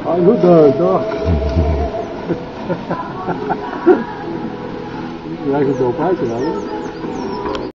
I know the dog. Lijkt het wel op uit te houden.